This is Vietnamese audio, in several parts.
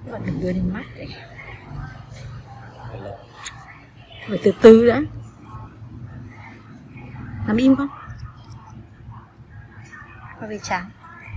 Các bạn đừng đưa lên mắt đấy. Phải từ từ đã. Nằm im không? Qua về trắng.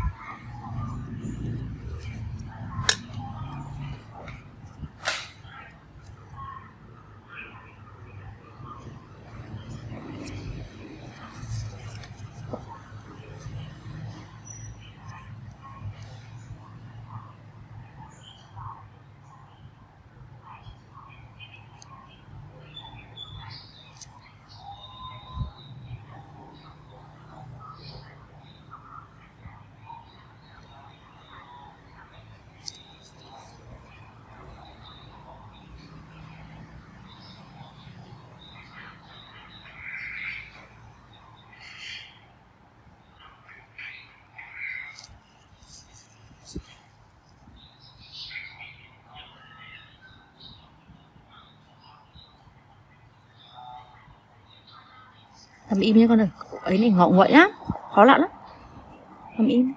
Nằm im nhé con ơi. Ấy này ngọ nguậy lắm. Khó lặn lắm. Nằm im.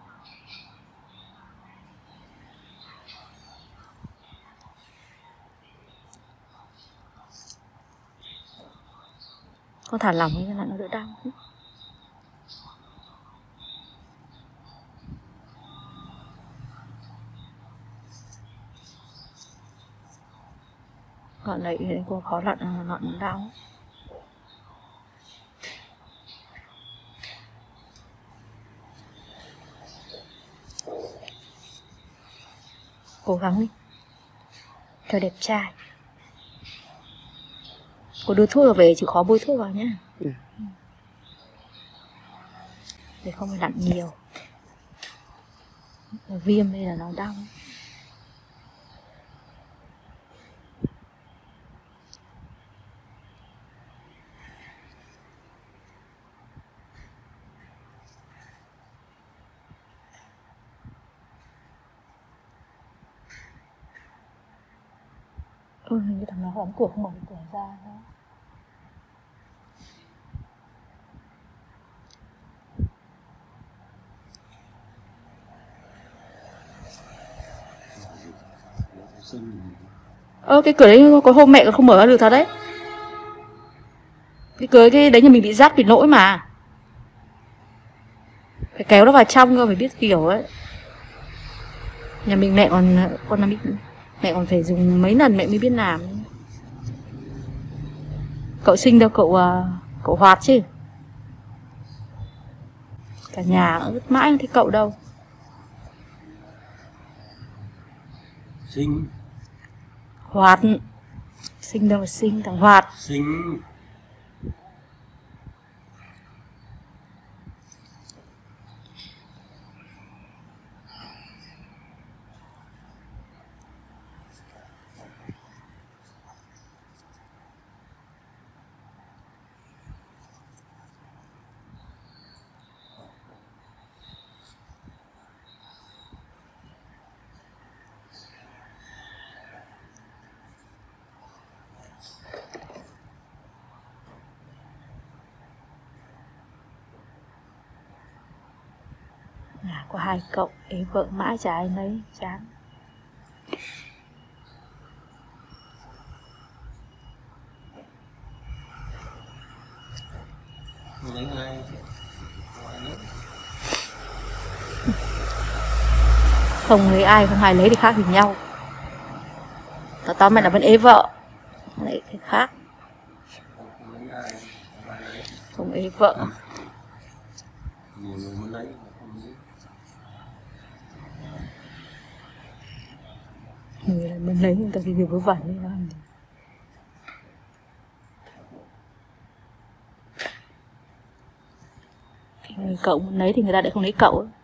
Con thả lỏng cho nó đỡ đau. Còn này cô khó lặn đau. Cố gắng đi cho đẹp trai. Cô đưa thuốc về chịu khó bôi thuốc vào nhé. Để không phải lặn nhiều. Viêm đây là nó đau. Hình như thằng nó đóng cửa không mở cửa ra nữa. Cái cửa đấy có hôm mẹ còn không mở ra được thật đấy. Cái cửa cái đấy nhà mình bị rát bị lỗi mà. Phải kéo nó vào trong cơ, phải biết kiểu ấy. Nhà mình mẹ mẹ còn phải dùng mấy lần mẹ mới biết làm. Cậu Sinh đâu, cậu Hoạt chứ. Cả nhà cũng rất mãi không thấy cậu đâu. Sinh. Hoạt. Sinh đâu mà Sinh, thằng Hoạt. Sinh. Có hai cậu ấy vợ mãi chả ai lấy, chán. Không lấy ai, không ai lấy thì khác thì nhau. Tao mẹ là vẫn ế vợ, lại cái khác. Không ế vợ. Người là mình lấy người ta cái việc vớ vẩn đi làm gì. Người cậu muốn lấy thì người ta lại không lấy cậu ấy.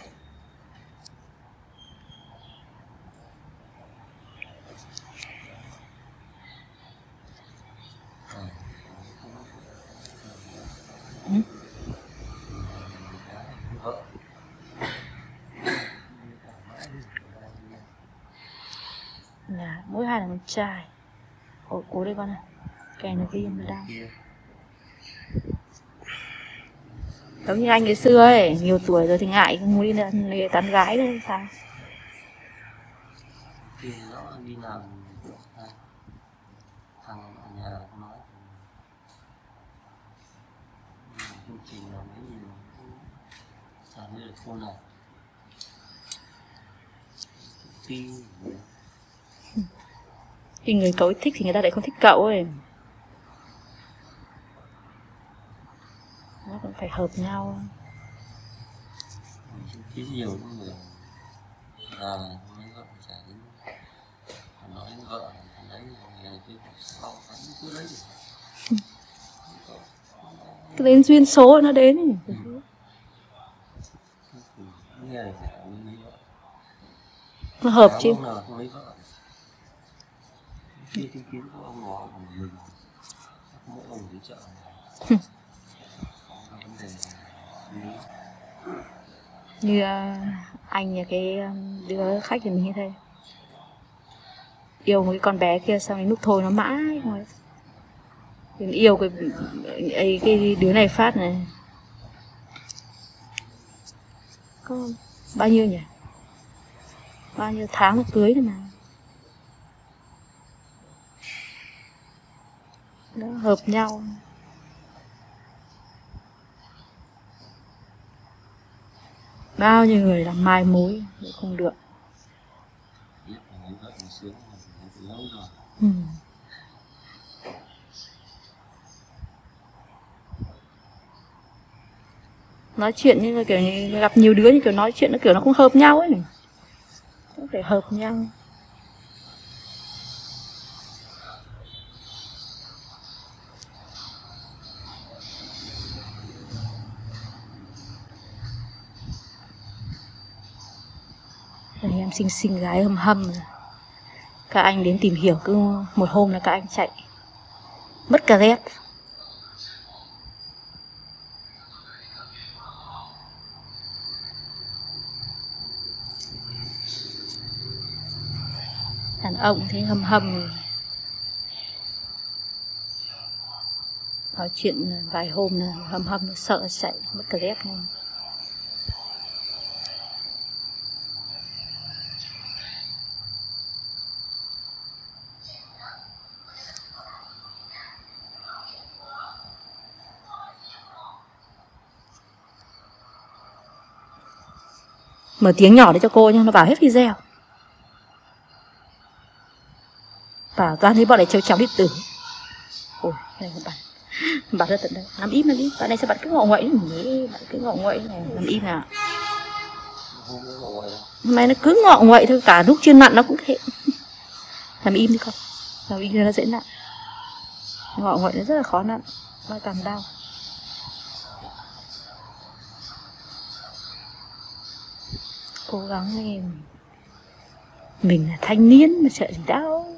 Là mỗi hai là con trai. Cố đây con này. Cái nó viêm nó đau. Giống như anh ngày xưa ấy, nhiều tuổi rồi thì ngại không muốn đi tán gái nữa sao. thì nó đi làm thằng ở nhà nó nói chương trình là mấy gì trả lời được phone này thì người cậu ấy thích thì người ta lại không thích cậu ấy. Nó cũng phải hợp nhau. Chứ nhiều những người là mấy vợ trả đến nói vợ lấy cái sau cứ lấy Cứ đến duyên số nó đến ấy. Nó hợp chứ. Khi chứng kiến của ông ngọ của mình mỗi ông đi chợ vấn đề như anh nhà cái đứa khách thì mình như thế, yêu một cái con bé kia xong đến lúc thôi nó mãi rồi yêu cái đứa này phát này có bao nhiêu nhỉ, bao nhiêu tháng nó cưới rồi mà nó hợp nhau. Bao nhiêu người làm mai mối không được. Nói chuyện như là kiểu như gặp nhiều đứa như kiểu nói chuyện nó kiểu nó không hợp nhau ấy, nó phải hợp nhau. Đây em xinh gái hâm hâm. Các anh đến tìm hiểu cứ một hôm là các anh chạy mất cả dép. Đàn ông thấy hâm hâm, nói chuyện vài hôm là hâm hâm nó sợ chạy mất cả dép luôn. Mở tiếng nhỏ để cho cô nhưng nó vào hết video. Bảo toàn thấy bọn này trêu cháu điện tử. Ôi, đây các bạn. Bạn ra tận đây, nằm im là đi. Bạn này sao bạn cứ ngọ nguậy nữa. Bạn cứ ngọ nguậy này, nằm im nào. Hôm nay nó cứ ngọ nguậy thôi, cả lúc chưa nặn nó cũng thế. Nằm im đi con. Nằm im nó dễ nặn. Ngọ nguậy nó rất là khó nặn, nó càng đau. Cố gắng lên. Mình là thanh niên mà sợ gì đâu.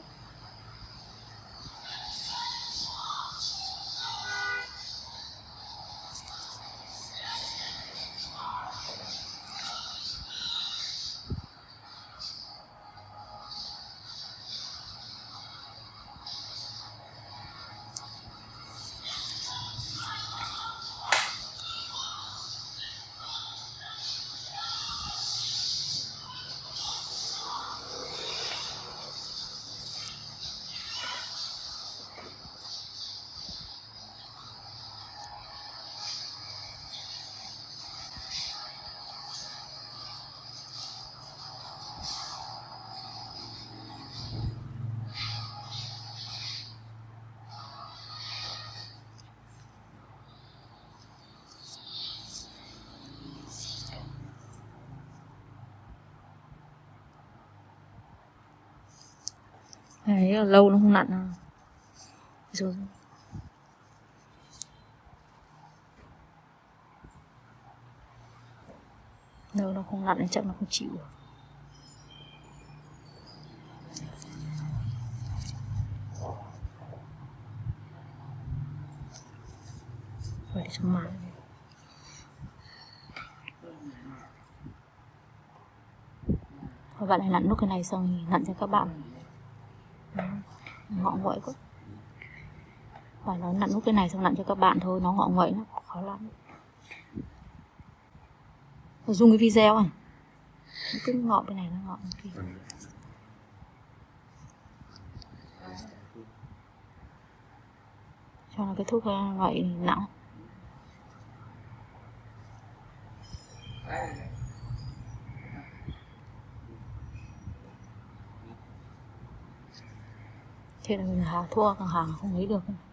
Đấy là lâu nó không nặn đâu. Rồi. Lâu nó không nặn thì chắc nó không chịu được. Rồi để cho mát. Các bạn này nặn nốt cái này xong thì nặn cho các bạn. Ngọ nguậy quá. Và nó nặn nốt cái này xong nặn cho các bạn thôi, nó ngọ nguậy nó khó lắm. Rồi dùng cái video này. Nó cứ ngọ cái này nó ngọ cái kia. cho là cái thuốc loại nặng. Thế là mình hàng thua, hàng không lấy được.